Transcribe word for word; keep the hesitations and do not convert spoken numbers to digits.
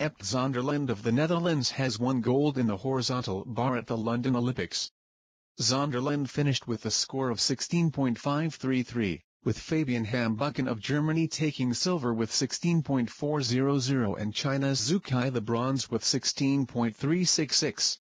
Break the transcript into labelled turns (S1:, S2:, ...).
S1: Epke Zonderland of the Netherlands has won gold in the horizontal bar at the London Olympics. Zonderland finished with a score of sixteen point five three three, with Fabian Hambuchen of Germany taking silver with sixteen point four zero zero and China's Zhu Kai the bronze with sixteen point three six six.